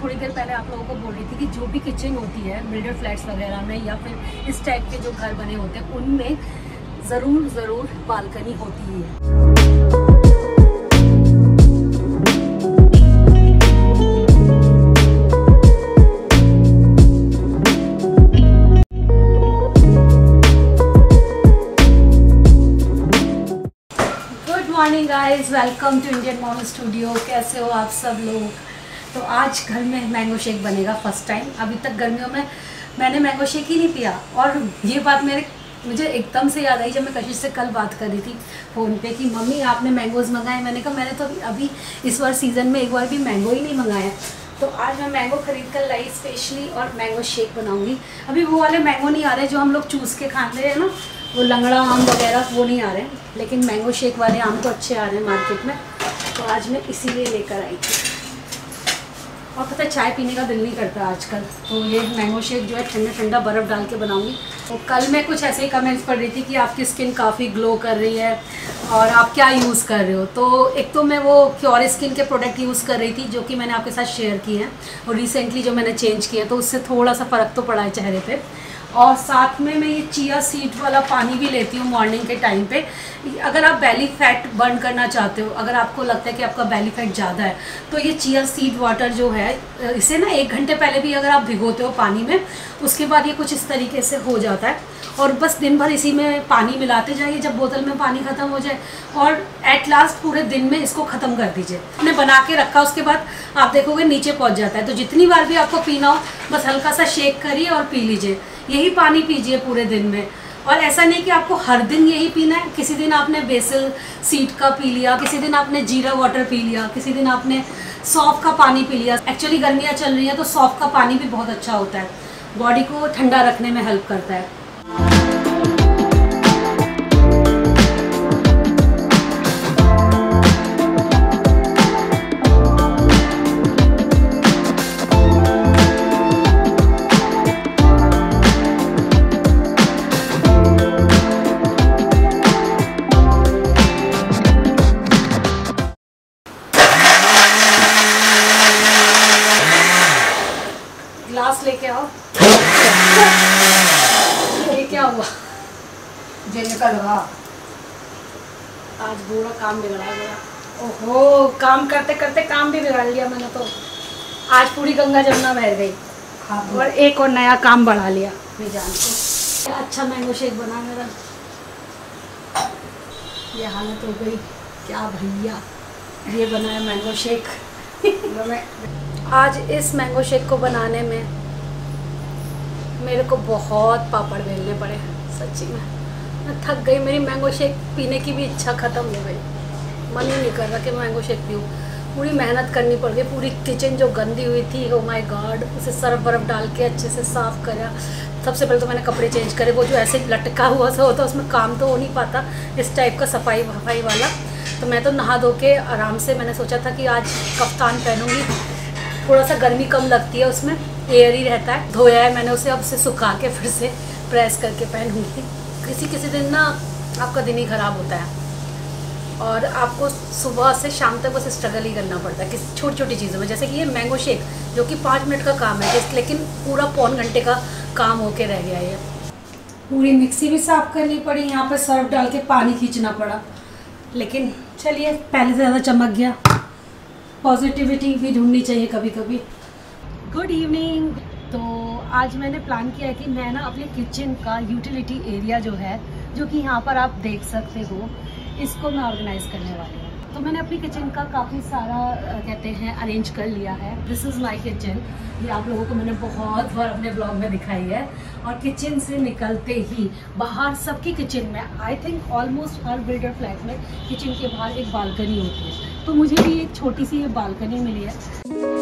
थोड़ी देर पहले आप लोगों को बोल रही थी कि जो भी किचन होती है बिल्डर फ्लैट्स वगैरह में या फिर इस टाइप के जो घर बने होते हैं उनमें ज़रूर बालकनी होती ही है। Morning guys, welcome to Indian mom studio. कैसे हो आप सब लोग? तो आज घर में मैंगो शेक बनेगा फर्स्ट टाइम। अभी तक गर्मियों में मैंने मैंगो शेक ही नहीं पिया। और ये बात मुझे एकदम से याद आई जब मैं कशिश से कल बात कर रही थी फ़ोन पे कि मम्मी आपने मैंगोज़ मंगाए। मैंने कहा मैंने तो अभी इस बार सीज़न में एक बार भी मैंगो ही नहीं मंगाया। तो आज मैं मैंगो ख़रीद कर लाई स्पेशली और मैंगो शेक बनाऊँगी। अभी वो वाले मैंगो नहीं आ रहे जो हम लोग चूस के खाते हैं ना, वो लंगड़ा आम वगैरह वो नहीं आ रहे हैं, लेकिन मैंगो शेक वाले आम तो अच्छे आ रहे हैं मार्केट में। तो आज मैं इसीलिए लेकर आई थी। और पता है चाय पीने का दिल नहीं करता आजकल, तो ये मैंगो शेक जो है ठंडा ठंडा बर्फ़ डाल के बनाऊंगी। तो कल मैं कुछ ऐसे ही कमेंट्स पढ़ रही थी कि आपकी स्किन काफ़ी ग्लो कर रही है और आप क्या यूज़ कर रहे हो। तो एक तो मैं वो क्योर स्किन के प्रोडक्ट यूज़ कर रही थी जो कि मैंने आपके साथ शेयर किए हैं, और रिसेंटली जो मैंने चेंज किया तो उससे थोड़ा सा फ़र्क तो पड़ा है चेहरे पे। और साथ में मैं ये चिया सीड वाला पानी भी लेती हूँ मॉर्निंग के टाइम पे। अगर आप बेली फैट बर्न करना चाहते हो, अगर आपको लगता है कि आपका बेली फैट ज़्यादा है, तो ये चिया सीड वाटर जो है इसे ना 1 घंटे पहले भी अगर आप भिगोते हो पानी में, उसके बाद ये कुछ इस तरीके से हो जाता है। और बस दिन भर इसी में पानी मिलाते जाइए जब बोतल में पानी ख़त्म हो जाए, और एट लास्ट पूरे दिन में इसको ख़त्म कर दीजिए। मैंने बना के रखा, उसके बाद आप देखोगे नीचे पहुँच जाता है। तो जितनी बार भी आपको पीना हो बस हल्का सा शेक करिए और पी लीजिए। यही पानी पीजिए पूरे दिन में। और ऐसा नहीं कि आपको हर दिन यही पीना है। किसी दिन आपने बेसिल सीड का पी लिया, किसी दिन आपने जीरा वाटर पी लिया, किसी दिन आपने सौंफ का पानी पी लिया। एक्चुअली गर्मियाँ चल रही हैं तो सौंफ का पानी भी बहुत अच्छा होता है, बॉडी को ठंडा रखने में हेल्प करता है। ग्लास लेके आओ। ये क्या हुआ? जे निकल रहा। आज पूरा काम बिगड़ा गया। ओहो, काम करते करते काम भी बिगाड़ लिया मैंने तो। आज पूरी गंगा जमुना बह गई और एक और नया काम बढ़ा लिया मेरी जान को। क्या अच्छा मैंगो शेक बना मेरा। ये हालत हो गई क्या भैया। ये बना है मैंगो शेक। आज इस मैंगो शेक को बनाने में मेरे को बहुत पापड़ बेलने पड़े, सच्ची में मैं थक गई। मेरी मैंगो शेक पीने की भी इच्छा ख़त्म हो गई। मन ही नहीं कर रहा कि मैंगो शेक पीऊँ। पूरी मेहनत करनी पड़ गई। पूरी किचन जो गंदी हुई थी, ओ माय गॉड, उसे सर्फ बर्फ़ डाल के अच्छे से साफ़ करा। सबसे पहले तो मैंने कपड़े चेंज करे। वो जो ऐसे लटका हुआ सा होता उसमें काम तो हो नहीं पाता, इस टाइप का सफाई वफाई वाला। तो मैं तो नहा धो के आराम से, मैंने सोचा था कि आज कफ्तान पहनूँगी, थोड़ा सा गर्मी कम लगती है उसमें, एयर ही रहता है। धोया है मैंने उसे, अब उसे सुखा के फिर से प्रेस करके पहनूँगी। किसी दिन ना आपका दिन ही ख़राब होता है और आपको सुबह से शाम तक बस स्ट्रगल ही करना पड़ता है किसी छोटी छोटी चीज़ों में। जैसे कि ये मैंगो शेक जो कि 5 मिनट का काम है, लेकिन पूरा पौन घंटे का काम होके रह गया। ये पूरी मिक्सी भी साफ़ करनी पड़ी, यहाँ पर सर्फ डाल के पानी खींचना पड़ा। लेकिन चलिए, पहले से ज़्यादा चमक गया। पॉजिटिविटी भी ढूंढनी चाहिए कभी कभी। Good evening. तो आज मैंने प्लान किया है कि मैं ना अपने किचन का यूटिलिटी एरिया जो है, जो कि यहाँ पर आप देख सकते हो, इसको मैं ऑर्गेनाइज करने वाली हूँ। तो मैंने अपनी किचन का काफ़ी सारा कहते हैं अरेंज कर लिया है। This is my kitchen. ये आप लोगों को मैंने बहुत बार अपने ब्लॉग में दिखाई है। और किचन से निकलते ही बाहर सबकी किचन में, आई थिंक ऑलमोस्ट हर बिल्डर फ्लैट में किचन के बाहर एक बालकनी होती है। तो मुझे भी एक छोटी सी ये बालकनी मिली है।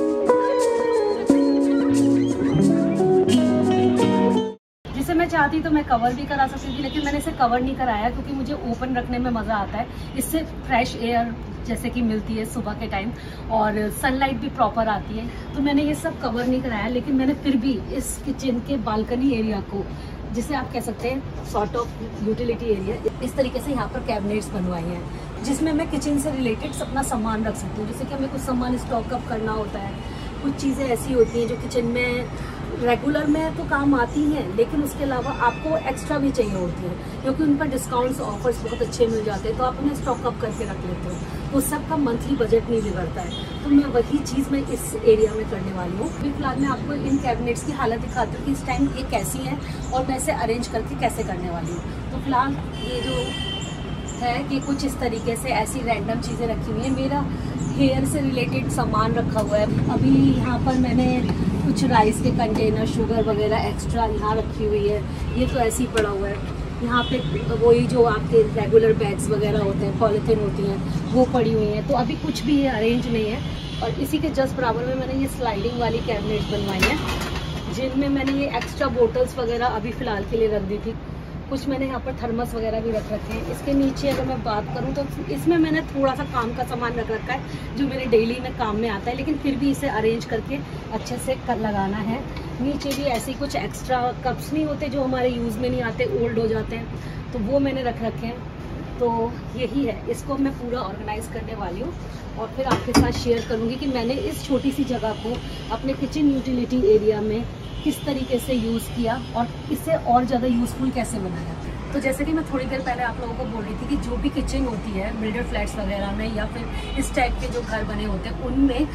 जिसे मैं चाहती तो मैं कवर भी करा सकती थी, लेकिन मैंने इसे कवर नहीं कराया क्योंकि मुझे ओपन रखने में मज़ा आता है। इससे फ्रेश एयर जैसे कि मिलती है सुबह के टाइम, और सनलाइट भी प्रॉपर आती है। तो मैंने ये सब कवर नहीं कराया, लेकिन मैंने फिर भी इस किचन के बालकनी एरिया को, जिसे आप कह सकते हैं सॉर्ट ऑफ यूटिलिटी एरिया, इस तरीके से यहाँ पर कैबिनेट्स बनवाए हैं जिसमें मैं किचन से रिलेटेड अपना सामान रख सकती हूँ। जैसे कि हमें कुछ सामान स्टॉक अप करना होता है, कुछ चीज़ें ऐसी होती हैं जो किचन में रेगुलर में तो काम आती हैं, लेकिन उसके अलावा आपको एक्स्ट्रा भी चाहिए होती है, क्योंकि उन पर डिस्काउंट्स ऑफर्स बहुत अच्छे मिल जाते हैं, तो आप उन्हें स्टॉक अप करके रख लेते हो, तो सबका मंथली बजट नहीं बिगड़ता है। तो मैं वही चीज़ मैं इस एरिया में करने वाली हूँ। अभी फिलहाल मैं आपको इन कैबिनेट्स की हालत दिखाती हूँ कि इस टाइम ये कैसी है और मैं इसे अरेंज करके कैसे करने वाली हूँ। तो फिलहाल ये जो है कि कुछ इस तरीके से ऐसी रैंडम चीज़ें रखी हुई हैं। मेरा हेयर से रिलेटेड सामान रखा हुआ है। अभी यहाँ पर मैंने कुछ राइस के कंटेनर, शुगर वगैरह एक्स्ट्रा यहाँ रखी हुई है। ये तो ऐसे ही पड़ा हुआ है। यहाँ पे वही जो आपके रेगुलर बैग्स वगैरह होते हैं, पॉलीथीन होती हैं, वो पड़ी हुई हैं। तो अभी कुछ भी अरेंज नहीं है। और इसी के जस्ट बराबर में मैंने ये स्लाइडिंग वाली कैबिनेट बनवाई है, जिनमें मैंने ये एक्स्ट्रा बोटल्स वगैरह अभी फ़िलहाल के लिए रख दी थी। कुछ मैंने यहाँ पर थर्मस वगैरह भी रख रखे हैं। इसके नीचे अगर मैं बात करूँ तो इसमें मैंने थोड़ा सा काम का सामान रख रखा है जो मेरे डेली में काम में आता है, लेकिन फिर भी इसे अरेंज करके अच्छे से लगाना है। नीचे भी ऐसे ही कुछ एक्स्ट्रा कप्स नहीं होते जो हमारे यूज़ में नहीं आते, ओल्ड हो जाते हैं, तो वो मैंने रख रखे हैं। तो यही है, इसको मैं पूरा ऑर्गेनाइज़ करने वाली हूँ और फिर आपके साथ शेयर करूँगी कि मैंने इस छोटी सी जगह को अपने किचन यूटिलिटी एरिया में किस तरीके से यूज़ किया और इसे और ज़्यादा यूज़फुल कैसे बनाया। तो जैसे कि मैं थोड़ी देर पहले आप लोगों को बोल रही थी कि जो भी किचन होती है बिल्डर फ्लैट्स वगैरह में या फिर इस टाइप के जो घर बने होते हैं, उनमें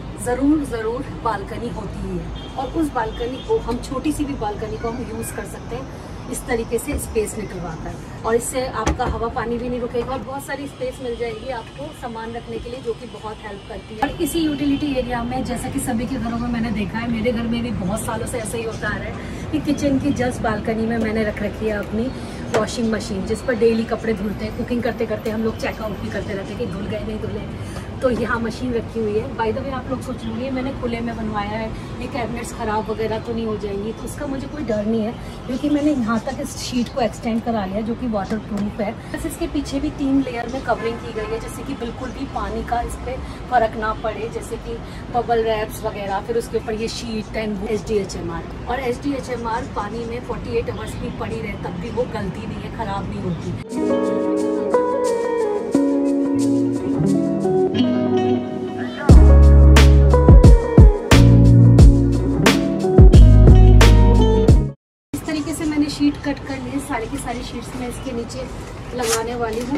ज़रूर बालकनी होती ही है। और उस बालकनी को हम, छोटी सी भी बालकनी को हम यूज़ कर सकते हैं। इस तरीके से स्पेस निकलवाता है और इससे आपका हवा पानी भी नहीं रुकेगा और बहुत सारी स्पेस मिल जाएगी आपको सामान रखने के लिए, जो कि बहुत हेल्प करती है। और इसी यूटिलिटी एरिया में, जैसा कि सभी के घरों में मैंने देखा है, मेरे घर में भी बहुत सालों से ऐसा ही होता आ रहा है कि किचन की जस्ट बालकनी में मैंने रख रखी है अपनी वॉशिंग मशीन, जिस पर डेली कपड़े धुलते हैं। कुकिंग करते करते हम लोग चेकआउट भी करते रहते हैं कि धुल गए नहीं धुले। तो यहाँ मशीन रखी हुई है। बाय द वे आप लोग सोच लेंगे मैंने खुले में बनवाया है, ये कैबिनेट्स ख़राब वगैरह तो नहीं हो जाएंगी, तो उसका मुझे कोई डर नहीं है, क्योंकि मैंने यहाँ तक इस शीट को एक्सटेंड करा लिया जो कि वाटर प्रूफ है। बस इसके पीछे भी 3 लेयर में कवरिंग की गई है, जैसे कि बिल्कुल भी पानी का इस पर फ़र्क ना पड़े, जैसे कि बबल रैप्स वगैरह। फिर उसके ऊपर ये शीट एंड SDHMR, और SDHMR पानी में 48 आवर्स भी पड़ी रहे तब भी वो गलती नहीं है, ख़राब नहीं होती। शीट कट कर लिए, सारी की सारी शीट्स मैं इसके नीचे लगाने वाली हूँ।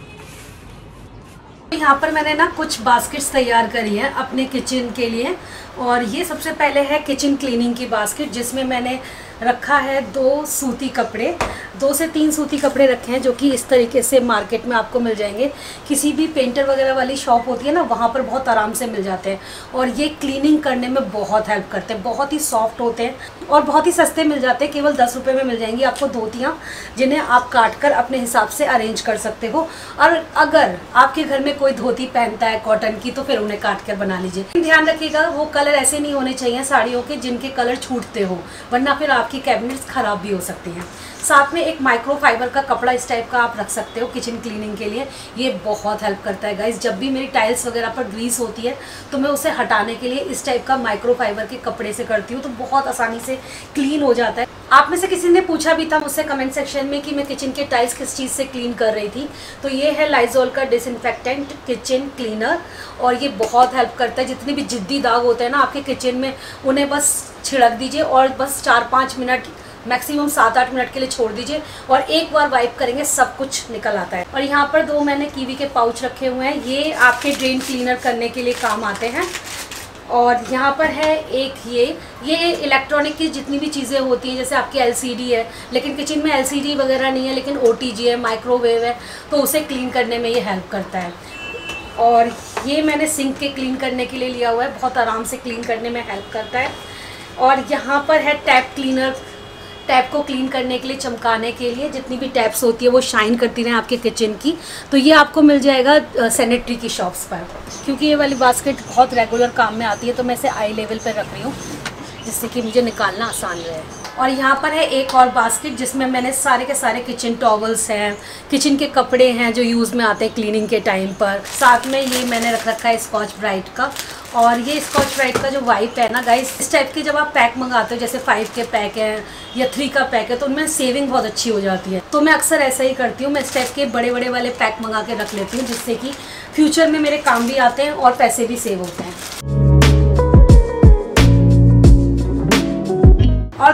यहाँ पर मैंने ना कुछ बास्केट्स तैयार करी हैं अपने किचन के लिए, और ये सबसे पहले है किचन क्लीनिंग की बास्केट, जिसमें मैंने रखा है 2 सूती कपड़े, 2 से 3 सूती कपड़े रखे हैं, जो कि इस तरीके से मार्केट में आपको मिल जाएंगे। किसी भी पेंटर वगैरह वाली शॉप होती है ना, वहाँ पर बहुत आराम से मिल जाते हैं, और ये क्लीनिंग करने में बहुत हेल्प करते हैं। बहुत ही सॉफ्ट होते हैं और बहुत ही सस्ते मिल जाते हैं, केवल 10 रुपये में मिल जाएंगी आपको धोतियाँ, जिन्हें आप काट कर अपने हिसाब से अरेंज कर सकते हो। और अगर आपके घर में कोई धोती पहनता है कॉटन की, तो फिर उन्हें काट कर बना लीजिए। ध्यान रखिएगा वो कलर ऐसे नहीं होने चाहिए साड़ियों के जिनके कलर छूटते हो, वरना फिर आपकी कैबिनेट्स खराब भी हो सकती हैं। साथ में एक माइक्रो फाइबर का कपड़ा इस टाइप का आप रख सकते हो किचन क्लीनिंग के लिए, ये बहुत हेल्प करता है गाइस। जब भी मेरी टाइल्स वगैरह पर ग्रीस होती है तो मैं उसे हटाने के लिए इस टाइप का माइक्रो फाइबर के कपड़े से करती हूँ, तो बहुत आसानी से क्लीन हो जाता है। आप में से किसी ने पूछा भी था मुझसे कमेंट सेक्शन में कि मैं किचन के टाइल्स किस चीज़ से क्लीन कर रही थी, तो ये है लाइजोल का डिसइंफेक्टेंट किचन क्लीनर, और ये बहुत हेल्प करता है। जितने भी जिद्दी दाग होते हैं ना आपके किचन में, उन्हें बस छिड़क दीजिए और बस 4-5 मिनट, मैक्सिमम 7-8 मिनट के लिए छोड़ दीजिए, और एक बार वाइप करेंगे सब कुछ निकल आता है। और यहाँ पर 2 मैंने कीवी के पाउच रखे हुए हैं, ये आपके ड्रेन क्लीनर करने के लिए काम आते हैं। और यहाँ पर है एक ये इलेक्ट्रॉनिक की जितनी भी चीज़ें होती हैं, जैसे आपकी LCD है, लेकिन किचन में LCD वगैरह नहीं है, लेकिन OTG है, माइक्रोवेव है, तो उसे क्लीन करने में ये हेल्प करता है। और ये मैंने सिंक के क्लीन करने के लिए लिया हुआ है, बहुत आराम से क्लीन करने में हेल्प करता है। और यहाँ पर है टैप क्लीनर, टैप को क्लीन करने के लिए, चमकाने के लिए, जितनी भी टैप्स होती है वो शाइन करती रहें आपके किचन की, तो ये आपको मिल जाएगा सैनिटरी की शॉप्स पर। क्योंकि ये वाली बास्केट बहुत रेगुलर काम में आती है, तो मैं इसे आई लेवल पर रख रही हूँ, जिससे कि मुझे निकालना आसान रहे। और यहाँ पर है एक और बास्केट, जिसमें मैंने सारे के सारे किचन टॉवल्स हैं, किचन के कपड़े हैं जो यूज़ में आते हैं क्लीनिंग के टाइम पर। साथ में ये मैंने रख रखा है स्कॉच ब्राइट का, और ये स्कॉच ब्राइट का जो वाइप है ना गाइस, इस टाइप के जब आप पैक मंगाते हो, जैसे 5 के पैक हैं या 3 का पैक है, तो उनमें सेविंग बहुत अच्छी हो जाती है। तो मैं अक्सर ऐसा ही करती हूँ, मैं इस टाइप के बड़े बड़े वाले पैक मंगा के रख लेती हूँ, जिससे कि फ्यूचर में मेरे काम भी आते हैं और पैसे भी सेव होते हैं।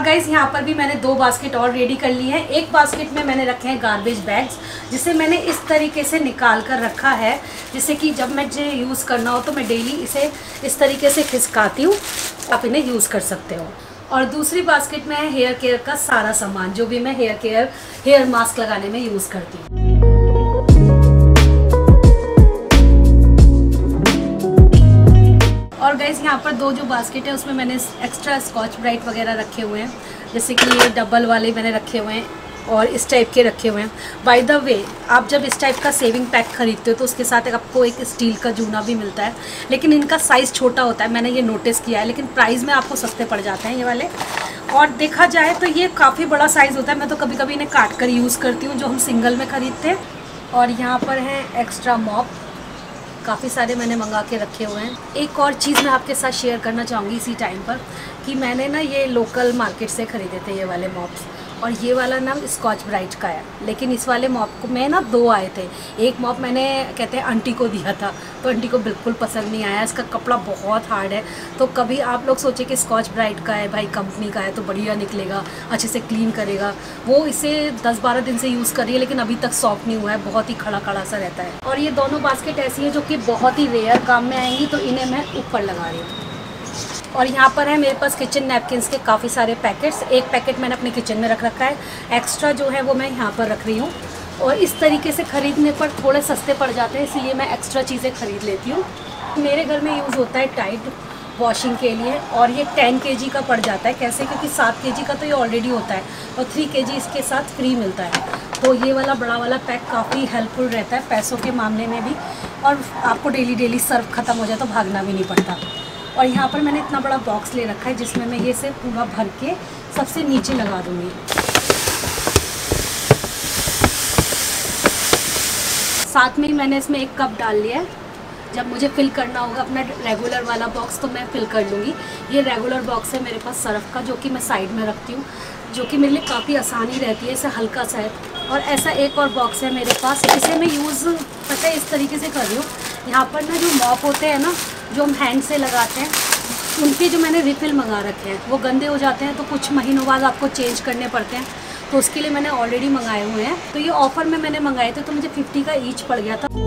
गाइस यहाँ पर भी मैंने 2 बास्केट और रेडी कर ली है। एक बास्केट में मैंने रखे हैं गार्बेज बैग्स, जिसे मैंने इस तरीके से निकाल कर रखा है, जिससे कि जब मुझे यूज़ करना हो तो मैं डेली इसे इस तरीके से खिसकाती हूँ, आप इन्हें यूज़ कर सकते हो। और दूसरी बास्केट में है हेयर केयर का सारा सामान, जो भी मैं हेयर मास्क लगाने में यूज़ करती हूँ। और गाइस यहाँ पर 2 जो बास्केट है उसमें मैंने एक्स्ट्रा स्कॉच ब्राइट वगैरह रखे हुए हैं, जैसे कि ये डबल वाले मैंने रखे हुए हैं और इस टाइप के रखे हुए हैं। बाय द वे, आप जब इस टाइप का सेविंग पैक खरीदते हो तो उसके साथ आपको एक स्टील का जूना भी मिलता है, लेकिन इनका साइज़ छोटा होता है, मैंने ये नोटिस किया है, लेकिन प्राइस में आपको सस्ते पड़ जाते हैं ये वाले। और देखा जाए तो ये काफ़ी बड़ा साइज़ होता है, मैं तो कभी कभी इन्हें काट कर यूज़ करती हूँ, जो हम सिंगल में ख़रीदते हैं। और यहाँ पर है एक्स्ट्रा मॉप, काफ़ी सारे मैंने मंगा के रखे हुए हैं। एक और चीज़ मैं आपके साथ शेयर करना चाहूँगी इसी टाइम पर, कि मैंने ना ये लोकल मार्केट से ख़रीदे थे ये वाले मॉप्स, और ये वाला नाम स्कॉच ब्राइट का है। लेकिन इस वाले मॉप को मैं ना 2 आए थे, एक मॉप मैंने कहते हैं आंटी को दिया था, तो आंटी को बिल्कुल पसंद नहीं आया, इसका कपड़ा बहुत हार्ड है। तो कभी आप लोग सोचे कि स्कॉच ब्राइट का है भाई, कंपनी का है तो बढ़िया निकलेगा, अच्छे से क्लीन करेगा। वो इसे 10-12 दिन से यूज़ कर रही है, लेकिन अभी तक सॉफ्ट नहीं हुआ है, बहुत ही खड़ा खड़ा सा रहता है। और ये दोनों बास्केट ऐसी है जो कि बहुत ही रेयर काम में आएंगी, तो इन्हें मैं ऊपर लगा रही हूँ। और यहाँ पर है मेरे पास किचन नैपकिन्स के काफ़ी सारे पैकेट्स, एक पैकेट मैंने अपने किचन में रख रखा है, एक्स्ट्रा जो है वो मैं यहाँ पर रख रही हूँ। और इस तरीके से ख़रीदने पर थोड़े सस्ते पड़ जाते हैं, इसलिए मैं एक्स्ट्रा चीज़ें ख़रीद लेती हूँ। मेरे घर में यूज़ होता है टाइड वॉशिंग के लिए, और ये 10 kg का पड़ जाता है। कैसे? क्योंकि 7 kg का तो ये ऑलरेडी होता है और 3 kg इसके साथ फ्री मिलता है। तो ये वाला बड़ा वाला पैक काफ़ी हेल्पफुल रहता है पैसों के मामले में भी, और आपको डेली सर्फ ख़त्म हो जाए तो भागना भी नहीं पड़ता। और यहाँ पर मैंने इतना बड़ा बॉक्स ले रखा है, जिसमें मैं ये से पूरा भर के सबसे नीचे लगा दूँगी। साथ में ही मैंने इसमें 1 कप डाल लिया है। जब मुझे फिल करना होगा अपना रेगुलर वाला बॉक्स तो मैं फिल कर लूँगी। ये रेगुलर बॉक्स है मेरे पास सर्फ का, जो कि मैं साइड में रखती हूँ, जो कि मेरे लिए काफ़ी आसानी रहती है, इसे हल्का सा है। और ऐसा एक और बॉक्स है मेरे पास, इसे मैं यूज़ पता है इस तरीके से कर रही हूँ। यहाँ पर ना जो मॉप होते हैं ना, जो हम हैंड से लगाते हैं, उनके जो मैंने रिफ़िल मंगा रखे हैं, वो गंदे हो जाते हैं तो कुछ महीनों बाद आपको चेंज करने पड़ते हैं, तो उसके लिए मैंने ऑलरेडी मंगाए हुए हैं। तो ये ऑफ़र में मैंने मंगाए थे, तो मुझे 50 का ईच पड़ गया था।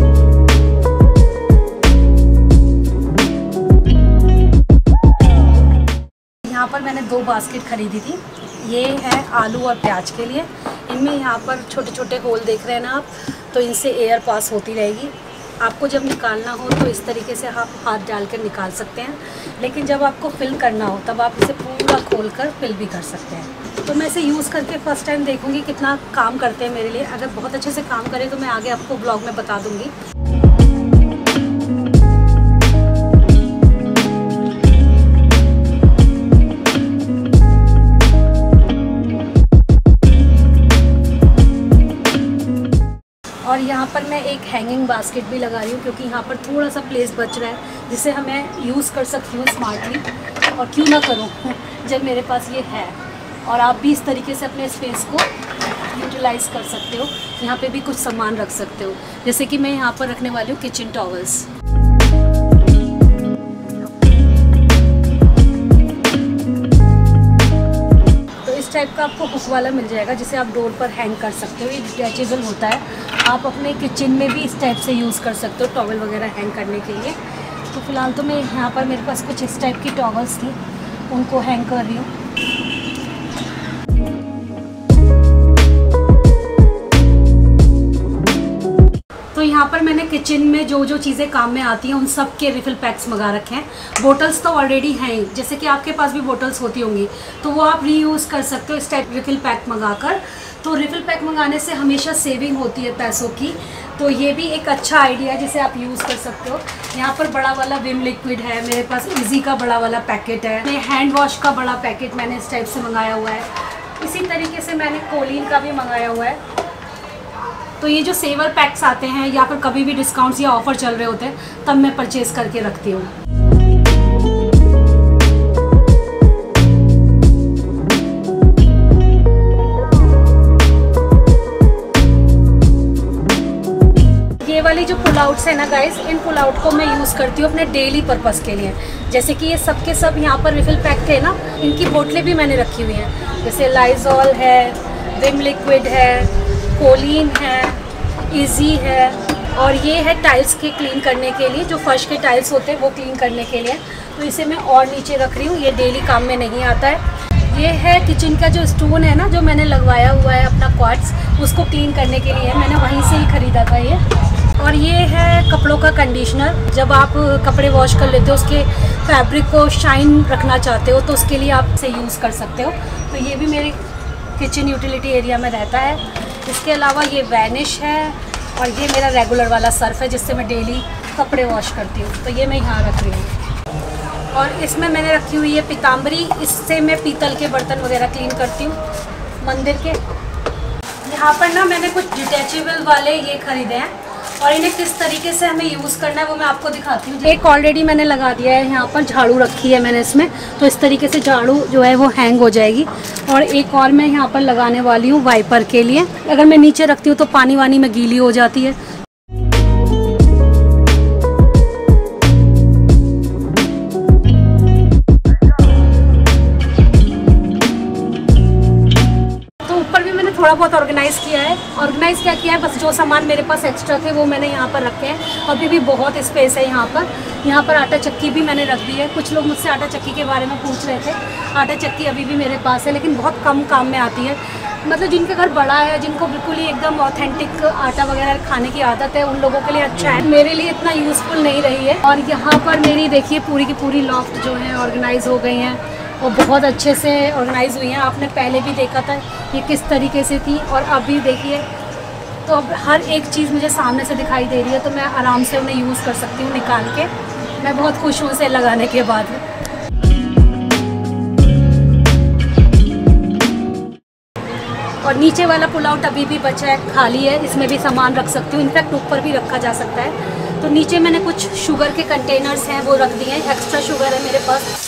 यहाँ पर मैंने 2 बास्केट खरीदी थी। ये है आलू और प्याज के लिए। इनमें यहाँ पर छोटे छोटे होल देख रहे हैं ना आप, तो इनसे एयर पास होती रहेगी। आपको जब निकालना हो तो इस तरीके से आप हाथ डाल कर निकाल सकते हैं, लेकिन जब आपको फिल करना हो तब आप इसे पूरा खोल कर फिल भी कर सकते हैं। तो मैं इसे यूज़ करके फ़र्स्ट टाइम देखूँगी कितना काम करते हैं मेरे लिए। अगर बहुत अच्छे से काम करे तो मैं आगे आपको ब्लॉग में बता दूँगी। और यहाँ पर मैं एक हैंगिंग बास्केट भी लगा रही हूँ, क्योंकि यहाँ पर थोड़ा सा प्लेस बच रहा है, जिसे हमें यूज़ कर सकती हूँ स्मार्टली। और क्यों ना करूँ जब मेरे पास ये है। और आप भी इस तरीके से अपने स्पेस को यूटिलाइज़ कर सकते हो। यहाँ पे भी कुछ सामान रख सकते हो, जैसे कि मैं यहाँ पर रखने वाली हूँ किचन टॉवल्स। टाइप का आपको हुक वाला मिल जाएगा, जिसे आप डोर पर हैंग कर सकते हो। ये डिटैचेबल होता है, आप अपने किचन में भी इस टाइप से यूज़ कर सकते हो टॉवल वगैरह हैंग करने के लिए। तो फ़िलहाल तो मैं यहाँ पर मेरे पास कुछ इस टाइप की टॉवल्स थी, उनको हैंग कर रही हूँ। तो यहाँ पर मैंने किचन में जो जो चीज़ें काम में आती हैं उन सब के रिफ़िल पैक्स मंगा रखे हैं। बोटल्स तो ऑलरेडी हैं, जैसे कि आपके पास भी बोटल्स होती होंगी, तो वो आप रीयूज़ कर सकते हो इस टाइप रिफ़िल पैक मंगाकर। तो रिफ़िल पैक मंगाने से हमेशा सेविंग होती है पैसों की, तो ये भी एक अच्छा आइडिया है जिसे आप यूज़ कर सकते हो। यहाँ पर बड़ा वाला विम लिक्विड है, मेरे पास इजी का बड़ा वाला पैकेट है, हैंड वॉश का बड़ा पैकेट मैंने इस टाइप से मंगाया हुआ है। इसी तरीके से मैंने कोलिन का भी मंगाया हुआ है। तो ये जो सेवर पैक्स आते हैं या फिर कभी भी डिस्काउंट्स या ऑफ़र चल रहे होते हैं तब मैं परचेज़ करके रखती हूँ। वाली जो पुल आउट्स है ना गाइस, इन पुल आउट को मैं यूज़ करती हूँ अपने डेली पर्पस के लिए। जैसे कि ये सब के सब यहाँ पर रिफिल पैक थे ना, इनकी बोतलें भी मैंने रखी हुई हैं। जैसे लाइजॉल है, विम लिक्विड है, कोलिन है, इजी है, और ये है टाइल्स के क्लीन करने के लिए, जो फर्श के टाइल्स होते हैं वो क्लीन करने के लिए। तो इसे मैं और नीचे रख रही हूँ, ये डेली काम में नहीं आता है। ये है किचन का जो स्टोन है ना, जो मैंने लगवाया हुआ है अपना क्वार्ट्स, उसको क्लीन करने के लिए मैंने वहीं से ही ख़रीदा था ये। और ये है कपड़ों का कंडीशनर। जब आप कपड़े वॉश कर लेते हो, उसके फैब्रिक को शाइन रखना चाहते हो तो उसके लिए आप इसे यूज़ कर सकते हो। तो ये भी मेरे किचन यूटिलिटी एरिया में रहता है। इसके अलावा ये वैनिश है, और ये मेरा रेगुलर वाला सर्फ है जिससे मैं डेली कपड़े वॉश करती हूँ। तो ये मैं यहाँ रख रही हूँ। और इसमें मैंने रखी हुई है पीताम्बरी, इससे मैं पीतल के बर्तन वगैरह क्लीन करती हूँ मंदिर के। यहाँ पर ना मैंने कुछ डिटैचेबल वाले ये ख़रीदे हैं, और इन्हें किस तरीके से हमें यूज़ करना है वो मैं आपको दिखाती हूँ। एक ऑलरेडी मैंने लगा दिया है, यहाँ पर झाड़ू रखी है मैंने इसमें, तो इस तरीके से झाड़ू जो है वो हैंग हो जाएगी। और एक और मैं यहाँ पर लगाने वाली हूँ वाइपर के लिए। अगर मैं नीचे रखती हूँ तो पानी वानी में गीली हो जाती है। थोड़ा बहुत ऑर्गेनाइज़ किया है। ऑर्गेनाइज़ क्या किया है, बस जो सामान मेरे पास एक्स्ट्रा थे वो मैंने यहाँ पर रखे हैं। अभी भी बहुत स्पेस है यहाँ पर। यहाँ पर आटा चक्की भी मैंने रख दी है। कुछ लोग मुझसे आटा चक्की के बारे में पूछ रहे थे। आटा चक्की अभी भी मेरे पास है, लेकिन बहुत कम काम में आती है। मतलब जिनके घर बड़ा है, जिनको बिल्कुल ही एकदम ऑथेंटिक आटा वगैरह खाने की आदत है, उन लोगों के लिए अच्छा है। मेरे लिए इतना यूज़फुल नहीं रही है। और यहाँ पर मेरी देखिए पूरी की पूरी लॉफ्ट जो है ऑर्गेनाइज़ हो गई हैं, वो बहुत अच्छे से ऑर्गेनाइज़ हुई हैं। आपने पहले भी देखा था ये किस तरीके से थी, और अभी देखिए तो अब हर एक चीज़ मुझे सामने से दिखाई दे रही है, तो मैं आराम से उन्हें यूज़ कर सकती हूँ निकाल के। मैं बहुत खुश हूँ इसे लगाने के बाद। और नीचे वाला पुल आउट अभी भी बचा है, खाली है, इसमें भी सामान रख सकती हूँ। इनफैक्ट ऊपर भी रखा जा सकता है। तो नीचे मैंने कुछ शुगर के कंटेनर्स हैं वो रख दिए हैं, एक्स्ट्रा शुगर है मेरे पास।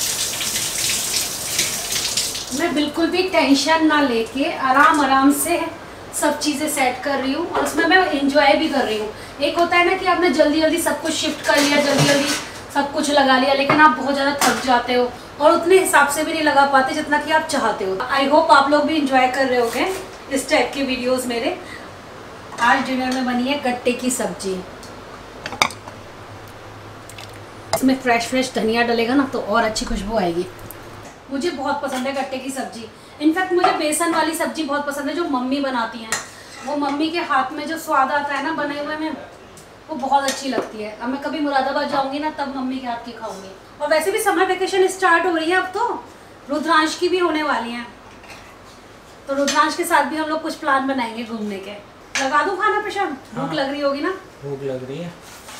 मैं बिल्कुल भी टेंशन ना लेके आराम से सब चीज़ें सेट कर रही हूँ, और उसमें मैं एंजॉय भी कर रही हूँ। एक होता है ना कि आपने जल्दी जल्दी सब कुछ शिफ्ट कर लिया, जल्दी जल्दी सब कुछ लगा लिया, लेकिन आप बहुत ज़्यादा थक जाते हो और उतने हिसाब से भी नहीं लगा पाते जितना कि आप चाहते हो। आई होप आप लोग भी इंजॉय कर रहे होंगे इस टाइप के वीडियोज़ मेरे। आज डिनर में बनी है गट्टे की सब्जी। इसमें फ्रेश धनिया डलेगा ना तो और अच्छी खुशबू आएगी। मुझे बहुत पसंद है गट्टे की सब्जी। इनफैक्ट मुझे बेसन वाली सब्जी बहुत पसंद है जो मम्मी बनाती हैं। वो मम्मी के हाथ में जो स्वाद आता है ना बने हुए में, वो बहुत अच्छी लगती है। अब मैं कभी मुरादाबाद जाऊंगी ना तब मम्मी के हाथ की खाऊंगी। और वैसे भी समर वेकेशन स्टार्ट हो रही है अब तो, रुद्रांश की भी होने वाली हैं, तो रुद्रांश के साथ भी हम लोग कुछ प्लान बनाएंगे घूमने के। लगा दूं खाना प्रशांत? भूख लग रही होगी ना? भूख लग रही है।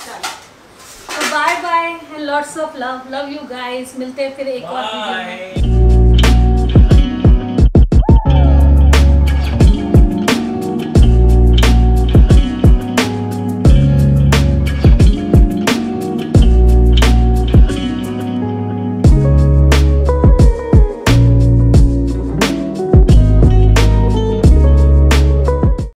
तो bye bye and lots of love you guys. मिलते हैं फिर एक और वीडियो में।